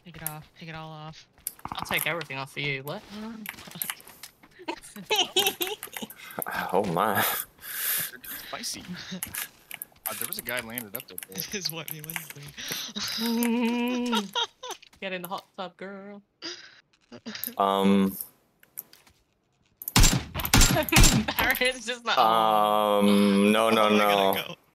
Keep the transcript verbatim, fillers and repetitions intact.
Take it off. Take it all off. I'll take everything off for you. What? Oh my. Spicy. Uh, there was a guy landed up there. This is what me Wednesday. Get in the hot tub, girl. Um. Barrett's just not. Um. No, no, Oh, I no. gotta go.